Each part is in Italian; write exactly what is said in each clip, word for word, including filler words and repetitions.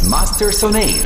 Masters on Air.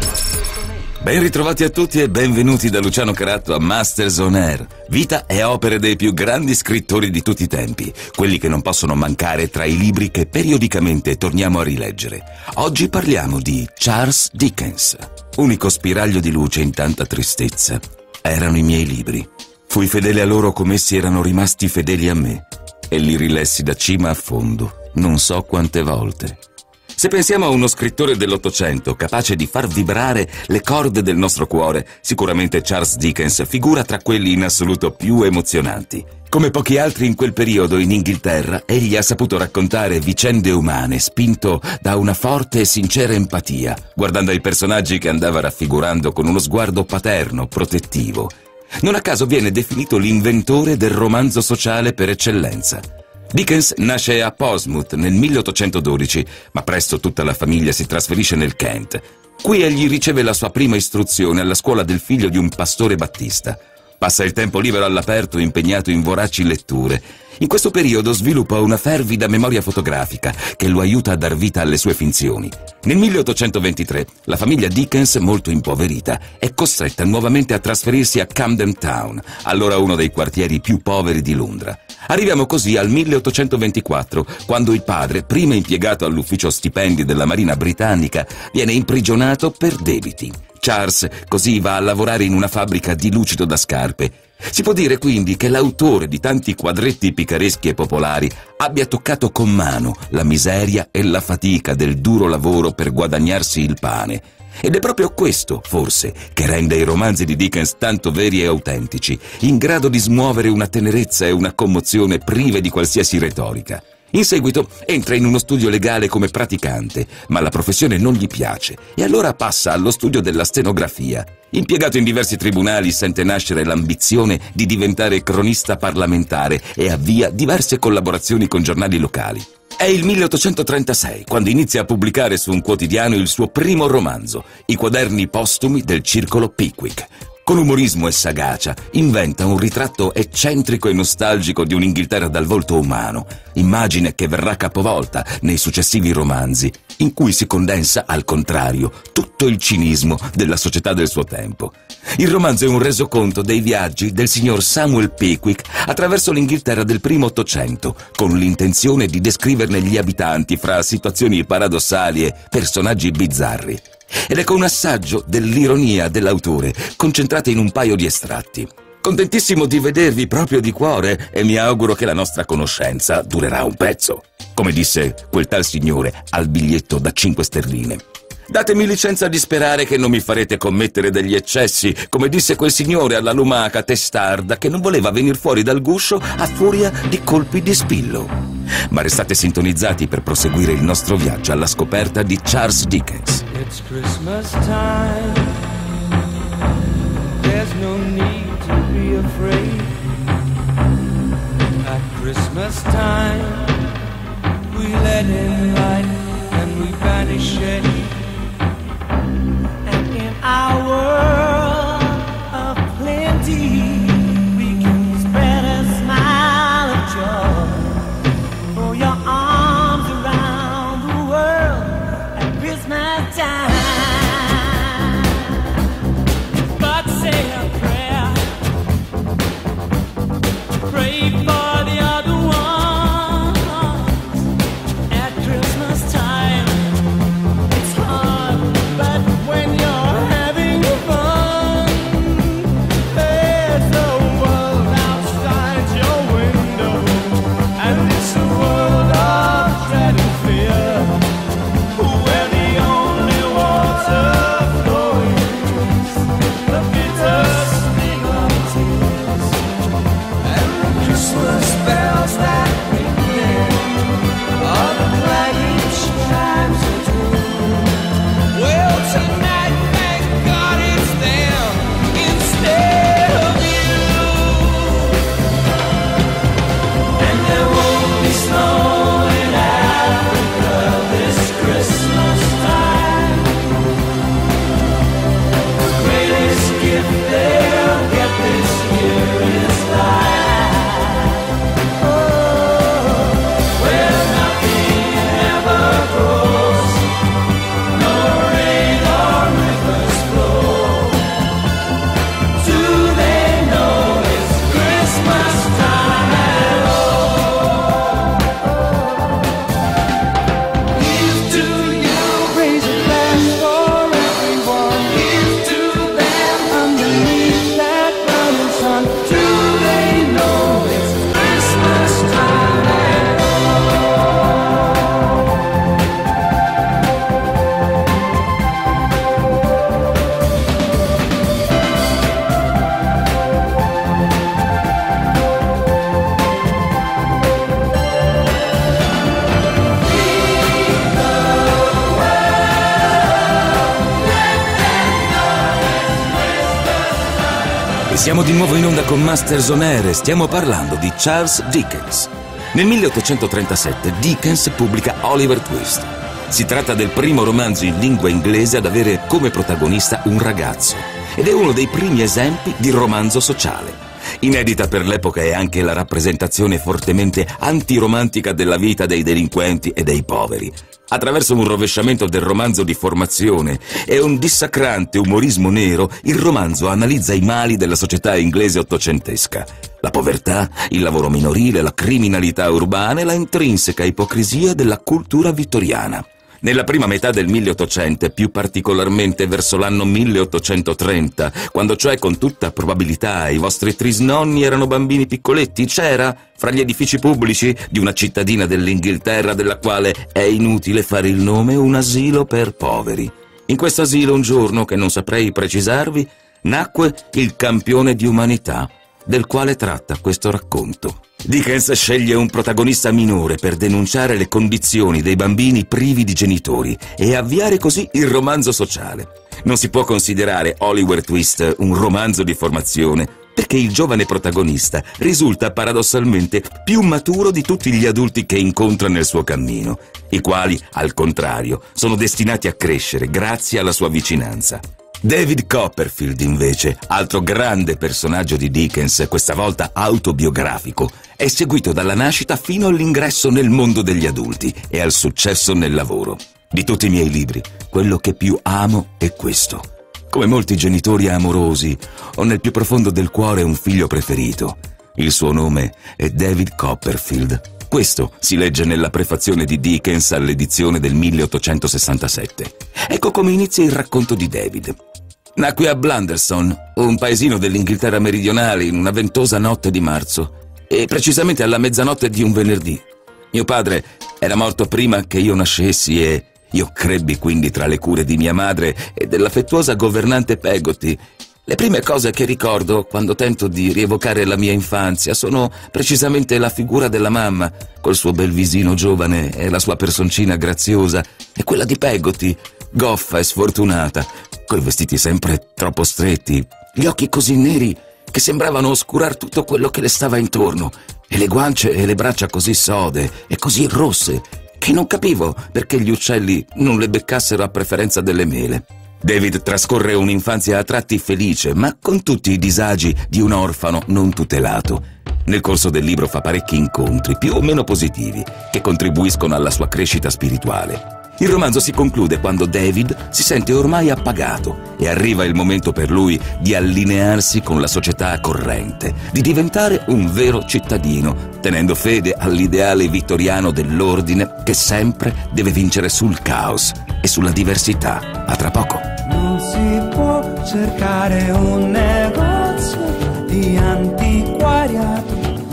Ben ritrovati a tutti e benvenuti da Luciano Caratto a Masters on Air. Vita e opere dei più grandi scrittori di tutti i tempi, quelli che non possono mancare tra i libri che periodicamente torniamo a rileggere. Oggi parliamo di Charles Dickens, unico spiraglio di luce in tanta tristezza. Erano i miei libri. Fui fedele a loro come essi erano rimasti fedeli a me e li rilessi da cima a fondo, non so quante volte. Se pensiamo a uno scrittore dell'Ottocento capace di far vibrare le corde del nostro cuore, sicuramente Charles Dickens figura tra quelli in assoluto più emozionanti. Come pochi altri in quel periodo in Inghilterra, egli ha saputo raccontare vicende umane spinto da una forte e sincera empatia, guardando ai personaggi che andava raffigurando con uno sguardo paterno, protettivo. Non a caso viene definito l'inventore del romanzo sociale per eccellenza. Dickens nasce a Portsmouth nel milleottocentododici, ma presto tutta la famiglia si trasferisce nel Kent. Qui egli riceve la sua prima istruzione alla scuola del figlio di un pastore battista. Passa il tempo libero all'aperto impegnato in voraci letture. In questo periodo sviluppa una fervida memoria fotografica che lo aiuta a dar vita alle sue finzioni. Nel milleottocentoventitré la famiglia Dickens, molto impoverita, è costretta nuovamente a trasferirsi a Camden Town, allora uno dei quartieri più poveri di Londra. Arriviamo così al milleottocentoventiquattro, quando il padre, prima impiegato all'ufficio stipendi della Marina britannica, viene imprigionato per debiti. Charles così va a lavorare in una fabbrica di lucido da scarpe. Si può dire quindi che l'autore di tanti quadretti picareschi e popolari abbia toccato con mano la miseria e la fatica del duro lavoro per guadagnarsi il pane. Ed è proprio questo, forse, che rende i romanzi di Dickens tanto veri e autentici, in grado di smuovere una tenerezza e una commozione prive di qualsiasi retorica. In seguito entra in uno studio legale come praticante, ma la professione non gli piace e allora passa allo studio della stenografia. Impiegato in diversi tribunali, sente nascere l'ambizione di diventare cronista parlamentare e avvia diverse collaborazioni con giornali locali. È il milleottocentotrentasei quando inizia a pubblicare su un quotidiano il suo primo romanzo, I quaderni postumi del circolo Pickwick. Con umorismo e sagacia inventa un ritratto eccentrico e nostalgico di un'Inghilterra dal volto umano, immagine che verrà capovolta nei successivi romanzi, in cui si condensa, al contrario, tutto il cinismo della società del suo tempo. Il romanzo è un resoconto dei viaggi del signor Samuel Pickwick attraverso l'Inghilterra del primo Ottocento, con l'intenzione di descriverne gli abitanti fra situazioni paradossali e personaggi bizzarri. Ed ecco un assaggio dell'ironia dell'autore, concentrata in un paio di estratti. Contentissimo di vedervi proprio di cuore e mi auguro che la nostra conoscenza durerà un pezzo, come disse quel tal signore al biglietto da cinque sterline. Datemi licenza di sperare che non mi farete commettere degli eccessi, come disse quel signore alla lumaca testarda che non voleva venir fuori dal guscio a furia di colpi di spillo. Ma restate sintonizzati per proseguire il nostro viaggio alla scoperta di Charles Dickens. It's Christmas time. There's no need to be afraid. At Christmas time, we let in light and we banish shade. And in our world of plenty, we can spread a smile of joy. Throw your arms around the world at Christmas time. But say a prayer, pray for the other ones. At Christmas time, it's hard, but when you're having fun, there's a world outside your window, and it's a world of dread and fear, where the only one E siamo di nuovo in onda con Masters on Air e stiamo parlando di Charles Dickens. Nel milleottocentotrentasette Dickens pubblica Oliver Twist. Si tratta del primo romanzo in lingua inglese ad avere come protagonista un ragazzo ed è uno dei primi esempi di romanzo sociale. Inedita per l'epoca è anche la rappresentazione fortemente antiromantica della vita dei delinquenti e dei poveri. Attraverso un rovesciamento del romanzo di formazione e un dissacrante umorismo nero, il romanzo analizza i mali della società inglese ottocentesca. La povertà, il lavoro minorile, la criminalità urbana e la intrinseca ipocrisia della cultura vittoriana. Nella prima metà del milleottocento, più particolarmente verso l'anno milleottocentotrenta, quando cioè con tutta probabilità i vostri trisnonni erano bambini piccoletti, c'era, fra gli edifici pubblici di una cittadina dell'Inghilterra della quale è inutile fare il nome, un asilo per poveri. In questo asilo un giorno, che non saprei precisarvi, nacque il campione di umanità, del quale tratta questo racconto. Dickens sceglie un protagonista minore per denunciare le condizioni dei bambini privi di genitori e avviare così il romanzo sociale. Non si può considerare Oliver Twist un romanzo di formazione, perché il giovane protagonista risulta paradossalmente più maturo di tutti gli adulti che incontra nel suo cammino, i quali, al contrario, sono destinati a crescere grazie alla sua vicinanza. David Copperfield, invece, altro grande personaggio di Dickens, questa volta autobiografico, è seguito dalla nascita fino all'ingresso nel mondo degli adulti e al successo nel lavoro. Di tutti i miei libri, quello che più amo è questo. Come molti genitori amorosi, ho nel più profondo del cuore un figlio preferito. Il suo nome è David Copperfield. Questo si legge nella prefazione di Dickens all'edizione del milleottocentosessantasette. Ecco come inizia il racconto di David. Nacque a Blunderstone, un paesino dell'Inghilterra meridionale, in una ventosa notte di marzo, e precisamente alla mezzanotte di un venerdì. Mio padre era morto prima che io nascessi e io crebbi quindi tra le cure di mia madre e dell'affettuosa governante Peggotty. Le prime cose che ricordo quando tento di rievocare la mia infanzia sono precisamente la figura della mamma, col suo bel visino giovane e la sua personcina graziosa, e quella di Peggotty, goffa e sfortunata, coi vestiti sempre troppo stretti, gli occhi così neri che sembravano oscurar tutto quello che le stava intorno, e le guance e le braccia così sode e così rosse, che non capivo perché gli uccelli non le beccassero a preferenza delle mele. David trascorre un'infanzia a tratti felice, ma con tutti i disagi di un orfano non tutelato. Nel corso del libro fa parecchi incontri, più o meno positivi, che contribuiscono alla sua crescita spirituale. Il romanzo si conclude quando David si sente ormai appagato e arriva il momento per lui di allinearsi con la società corrente, di diventare un vero cittadino, tenendo fede all'ideale vittoriano dell'ordine che sempre deve vincere sul caos e sulla diversità. A tra poco. Non si può cercare un negozio di antiquariato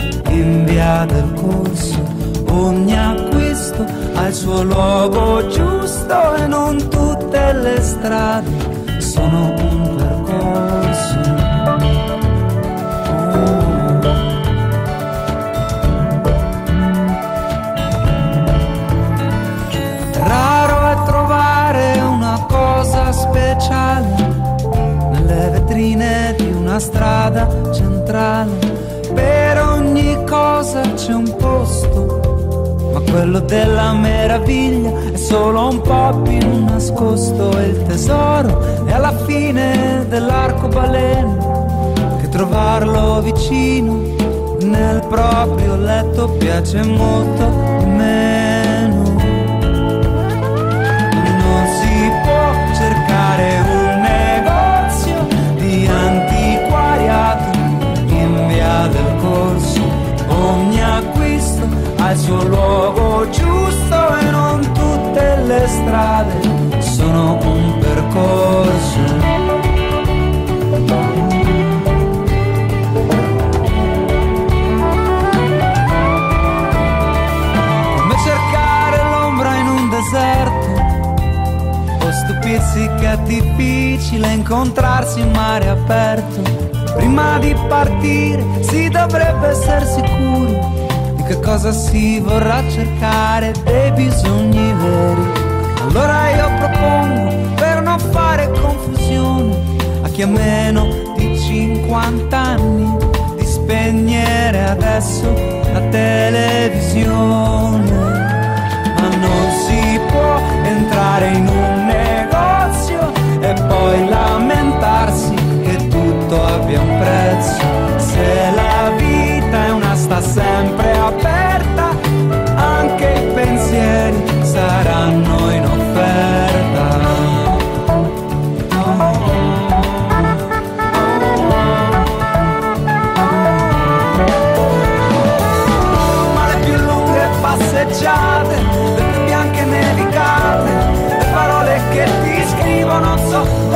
in via del Corso. Ogni acquisto ha il suo luogo giusto e non tutte le strade sono un percorso. Oh. Raro è trovare una cosa speciale nelle vetrine di una strada centrale. Per ogni cosa c'è un posto, ma quello della meraviglia è solo un po' più nascosto. E il tesoro è alla fine dell'arcobaleno, che trovarlo vicino nel proprio letto piace molto di meno. Non si può cercare un negozio di antiquariato in via del Corso. Ogni acquisto ha il suo luogo giusto e non tutte le strade sono un percorso. Come cercare l'ombra in un deserto, o stupirsi che è difficile incontrarsi in mare aperto. Prima di partire si dovrebbe essere sicuri di che cosa si vorrà cercare, dei bisogni veri. Allora io propongo, per non fare confusione, a chi ha meno di cinquanta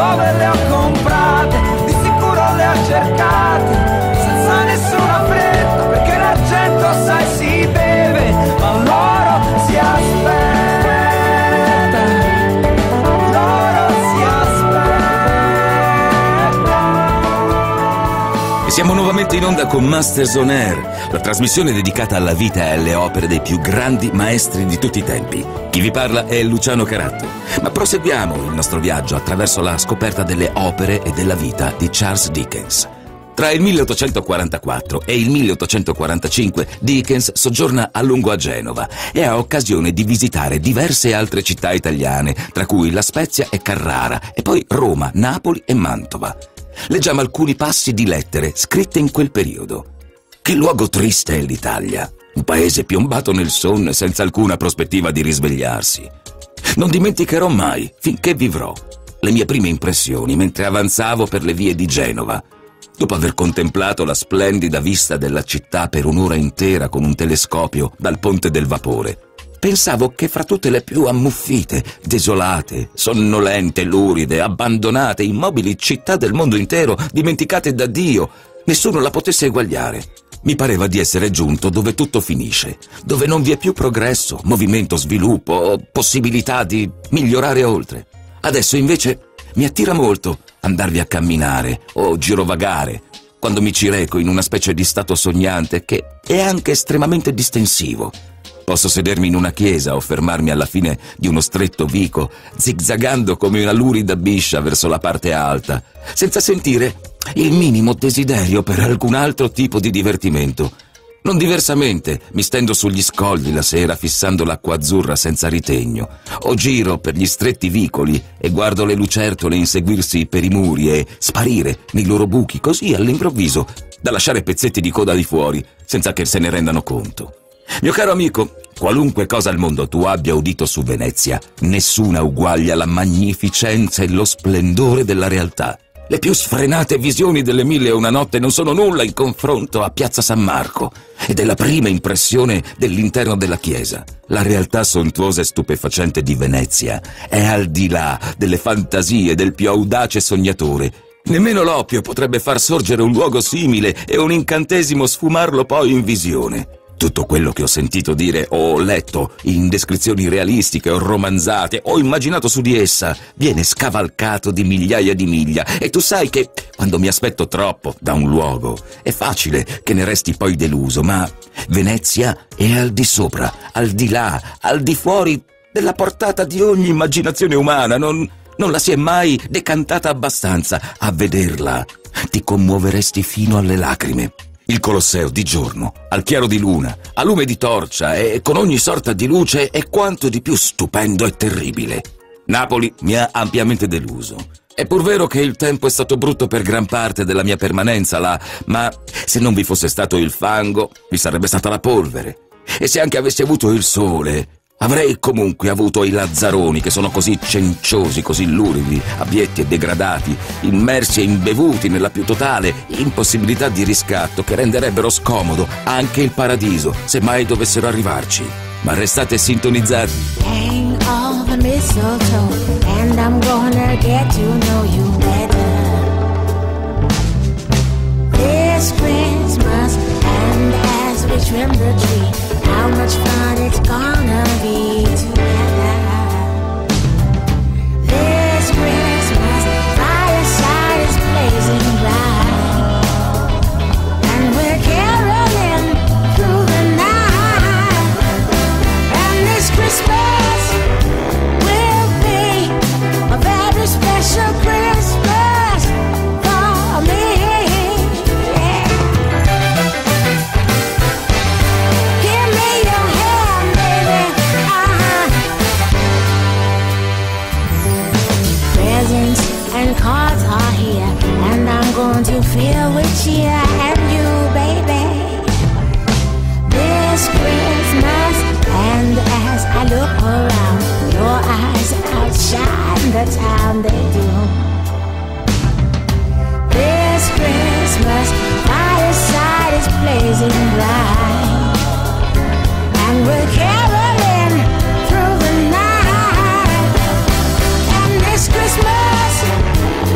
dove le ho comprate, di sicuro le ho cercate, senza nessuna fretta, perché l'argento sai si beve, ma l'oro si aspetta, l'oro si aspetta. E siamo nuovamente in onda con Masters on Air, la trasmissione dedicata alla vita e alle opere dei più grandi maestri di tutti i tempi. Chi vi parla è Luciano Caratto, ma proseguiamo il nostro viaggio attraverso la scoperta delle opere e della vita di Charles Dickens. Tra il milleottocentoquarantaquattro e il milleottocentoquarantacinque Dickens soggiorna a lungo a Genova e ha occasione di visitare diverse altre città italiane, tra cui La Spezia e Carrara, e poi Roma, Napoli e Mantova. Leggiamo alcuni passi di lettere scritte in quel periodo. Che luogo triste è l'Italia, un paese piombato nel sonno senza alcuna prospettiva di risvegliarsi. Non dimenticherò mai, finché vivrò, le mie prime impressioni mentre avanzavo per le vie di Genova. Dopo aver contemplato la splendida vista della città per un'ora intera con un telescopio dal Ponte del Vapore, pensavo che fra tutte le più ammuffite, desolate, sonnolente, luride, abbandonate, immobili città del mondo intero, dimenticate da Dio, nessuno la potesse eguagliare. Mi pareva di essere giunto dove tutto finisce, dove non vi è più progresso, movimento, sviluppo o possibilità di migliorare oltre. Adesso invece mi attira molto andarvi a camminare o girovagare, quando mi ci reco in una specie di stato sognante che è anche estremamente distensivo. Posso sedermi in una chiesa o fermarmi alla fine di uno stretto vico, zigzagando come una lurida biscia verso la parte alta, senza sentire il minimo desiderio per alcun altro tipo di divertimento. Non diversamente mi stendo sugli scogli la sera fissando l'acqua azzurra senza ritegno, o giro per gli stretti vicoli e guardo le lucertole inseguirsi per i muri e sparire nei loro buchi così all'improvviso da lasciare pezzetti di coda di fuori senza che se ne rendano conto. Mio caro amico, qualunque cosa al mondo tu abbia udito su Venezia, nessuna uguaglia la magnificenza e lo splendore della realtà. Le più sfrenate visioni delle Mille e una notte non sono nulla in confronto a Piazza San Marco e della prima impressione dell'interno della chiesa. La realtà sontuosa e stupefacente di Venezia è al di là delle fantasie del più audace sognatore. Nemmeno l'oppio potrebbe far sorgere un luogo simile e un incantesimo sfumarlo poi in visione. Tutto quello che ho sentito dire o letto in descrizioni realistiche o romanzate o immaginato su di essa viene scavalcato di migliaia di miglia e tu sai che quando mi aspetto troppo da un luogo è facile che ne resti poi deluso, ma Venezia è al di sopra, al di là, al di fuori della portata di ogni immaginazione umana. Non, non la si è mai decantata abbastanza. A vederla ti commuoveresti fino alle lacrime. Il Colosseo di giorno, al chiaro di luna, a lume di torcia e con ogni sorta di luce è quanto di più stupendo e terribile. Napoli mi ha ampiamente deluso. È pur vero che il tempo è stato brutto per gran parte della mia permanenza là, ma se non vi fosse stato il fango, vi sarebbe stata la polvere. E se anche avessi avuto il sole, avrei comunque avuto i lazzaroni che sono così cenciosi, così luridi, abietti e degradati, immersi e imbevuti nella più totale impossibilità di riscatto che renderebbero scomodo anche il paradiso, se mai dovessero arrivarci. Ma restate sintonizzati. Hang all the mistletoe and I'm gonna get to know you better this Christmas, and as we trim the tree, how much fun it's gonna be together. This Christmas, fireside is blazing bright, and we're caroling through the night. And this Christmas will be a very special Christmas for me. Cards are here, and I'm going to fill with cheer and you, baby, this Christmas. And as I look around, your eyes outshine the town they do. This Christmas, fireside is blazing bright, and we're caroling through the night. And this Christmas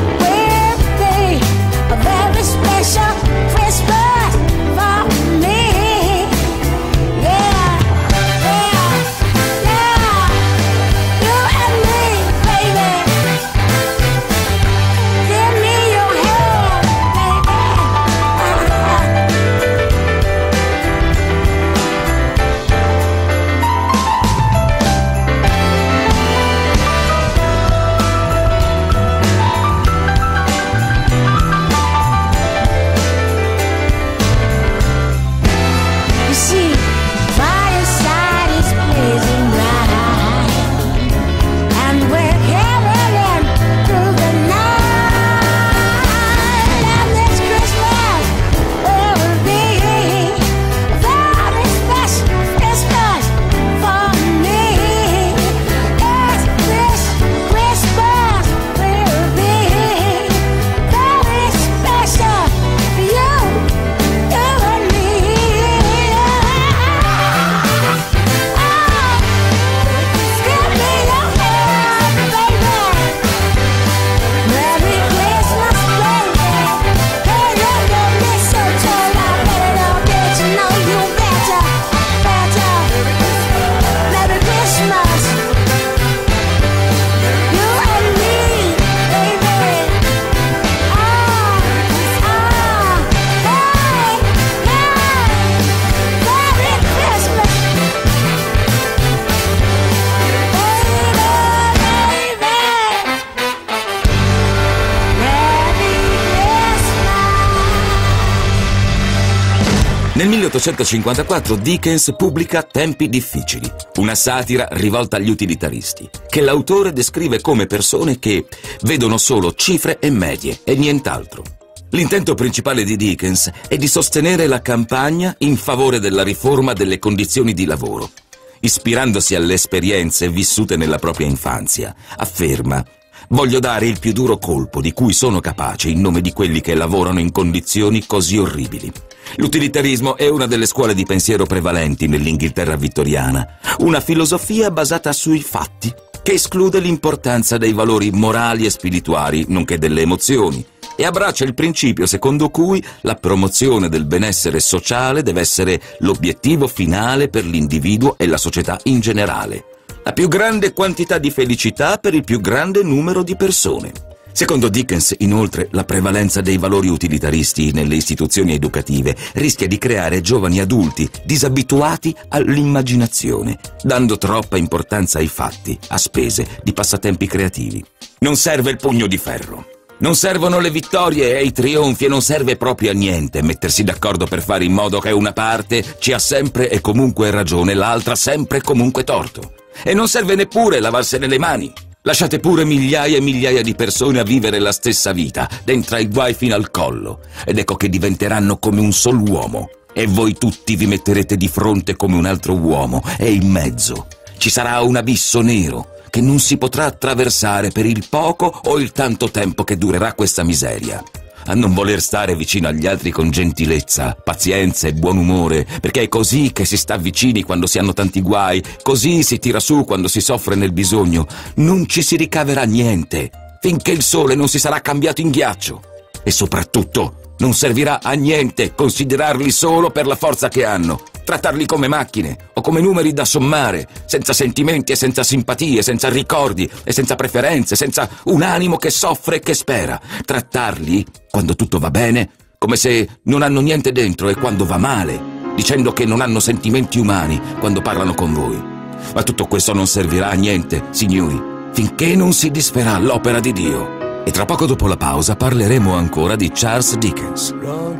Nel milleottocentocinquantaquattro Dickens pubblica Tempi difficili, una satira rivolta agli utilitaristi, che l'autore descrive come persone che vedono solo cifre e medie e nient'altro. L'intento principale di Dickens è di sostenere la campagna in favore della riforma delle condizioni di lavoro. Ispirandosi alle esperienze vissute nella propria infanzia, afferma: «Voglio dare il più duro colpo di cui sono capace in nome di quelli che lavorano in condizioni così orribili». L'utilitarismo è una delle scuole di pensiero prevalenti nell'Inghilterra vittoriana, una filosofia basata sui fatti, che esclude l'importanza dei valori morali e spirituali, nonché delle emozioni, e abbraccia il principio secondo cui la promozione del benessere sociale deve essere l'obiettivo finale per l'individuo e la società in generale. La più grande quantità di felicità per il più grande numero di persone. Secondo Dickens, inoltre, la prevalenza dei valori utilitaristi nelle istituzioni educative rischia di creare giovani adulti disabituati all'immaginazione, dando troppa importanza ai fatti, a spese di passatempi creativi. Non serve il pugno di ferro. Non servono le vittorie e i trionfi e non serve proprio a niente mettersi d'accordo per fare in modo che una parte ci ha sempre e comunque ragione e l'altra sempre e comunque torto. E non serve neppure lavarsene le mani. Lasciate pure migliaia e migliaia di persone a vivere la stessa vita, dentro ai guai fino al collo, ed ecco che diventeranno come un sol uomo, e voi tutti vi metterete di fronte come un altro uomo, e in mezzo ci sarà un abisso nero che non si potrà attraversare per il poco o il tanto tempo che durerà questa miseria. A non voler stare vicino agli altri con gentilezza, pazienza e buon umore, perché è così che si sta vicini quando si hanno tanti guai, così si tira su quando si soffre nel bisogno, non ci si ricaverà niente, finché il sole non si sarà cambiato in ghiaccio. E soprattutto non servirà a niente considerarli solo per la forza che hanno, trattarli come macchine o come numeri da sommare, senza sentimenti e senza simpatie, senza ricordi e senza preferenze, senza un animo che soffre e che spera. Trattarli, quando tutto va bene, come se non hanno niente dentro, e quando va male, dicendo che non hanno sentimenti umani quando parlano con voi. Ma tutto questo non servirà a niente, signori, finché non si disferà l'opera di Dio. E tra poco dopo la pausa parleremo ancora di Charles Dickens.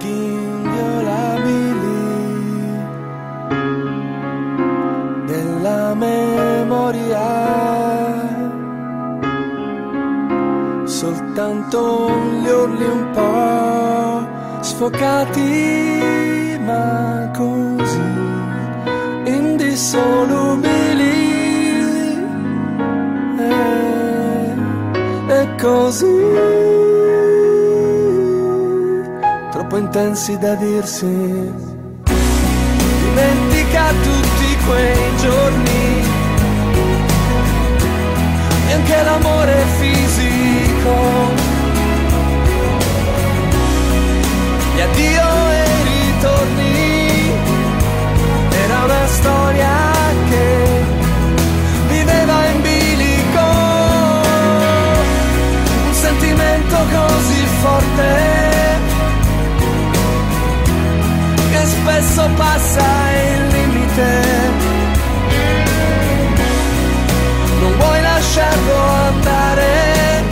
Della memoria, soltanto gli urli un po' sfocati, ma così indissolubili, e, e così troppo intensi da dirsi. Dimentica tutti quei giorni e anche l'amore fisico, gli addio e i ritorni. Era una storia che viveva in bilico, un sentimento così forte che spesso passa il limite. Non vuoi lasciarlo andare,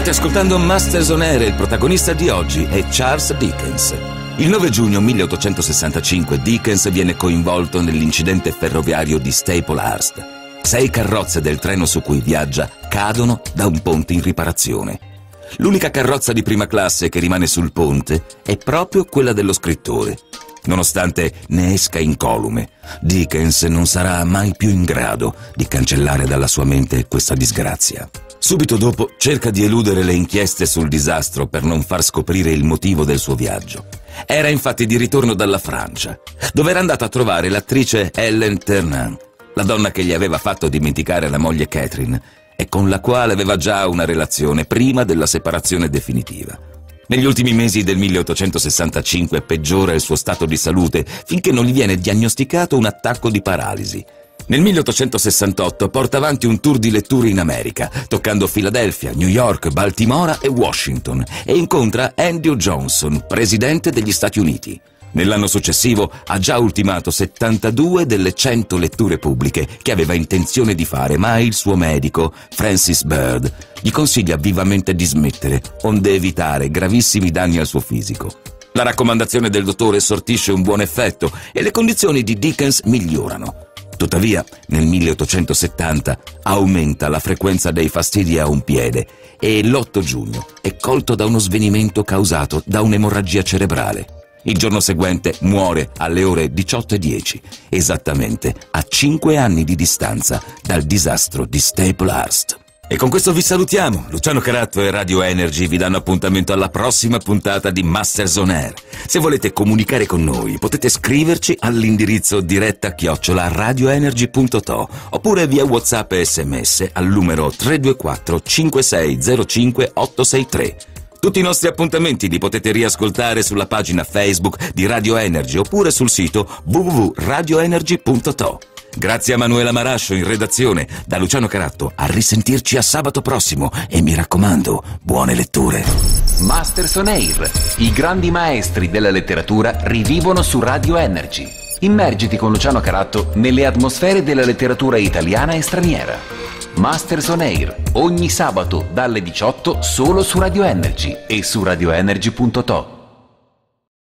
State ascoltando Masters on Air e il protagonista di oggi è Charles Dickens. Il nove giugno milleottocentosessantacinque Dickens viene coinvolto nell'incidente ferroviario di Staplehurst. Sei carrozze del treno su cui viaggia cadono da un ponte in riparazione. L'unica carrozza di prima classe che rimane sul ponte è proprio quella dello scrittore. Nonostante ne esca incolume, Dickens non sarà mai più in grado di cancellare dalla sua mente questa disgrazia. Subito dopo cerca di eludere le inchieste sul disastro per non far scoprire il motivo del suo viaggio. Era infatti di ritorno dalla Francia, dove era andata a trovare l'attrice Hélène Ternant, la donna che gli aveva fatto dimenticare la moglie Catherine e con la quale aveva già una relazione prima della separazione definitiva. Negli ultimi mesi del milleottocentosessantacinque peggiora il suo stato di salute finché non gli viene diagnosticato un attacco di paralisi. Nel milleottocentosessantotto porta avanti un tour di letture in America, toccando Filadelfia, New York, Baltimora e Washington, e incontra Andrew Johnson, presidente degli Stati Uniti. Nell'anno successivo ha già ultimato settantadue delle cento letture pubbliche che aveva intenzione di fare, ma il suo medico, Francis Bird, gli consiglia vivamente di smettere, onde evitare gravissimi danni al suo fisico. La raccomandazione del dottore sortisce un buon effetto e le condizioni di Dickens migliorano. Tuttavia, nel milleottocentosettanta aumenta la frequenza dei fastidi a un piede e l'otto giugno è colto da uno svenimento causato da un'emorragia cerebrale. Il giorno seguente muore alle ore diciotto e dieci, esattamente a cinque anni di distanza dal disastro di Staplehurst. E con questo vi salutiamo. Luciano Caratto e Radio Energy vi danno appuntamento alla prossima puntata di Masters on Air. Se volete comunicare con noi potete scriverci all'indirizzo diretta chiocciola radioenergy punto to oppure via WhatsApp e sms al numero tre due quattro cinque sei zero cinque otto sei tre. Tutti i nostri appuntamenti li potete riascoltare sulla pagina Facebook di Radio Energy oppure sul sito w w w punto radio energy punto to. Grazie a Manuela Marascio in redazione, da Luciano Caratto, a risentirci a sabato prossimo e mi raccomando, buone letture. Masters on Air, i grandi maestri della letteratura rivivono su Radio Energy. Immergiti con Luciano Caratto nelle atmosfere della letteratura italiana e straniera. Masters on Air, ogni sabato dalle diciotto solo su Radio Energy e su radioenergy punto to.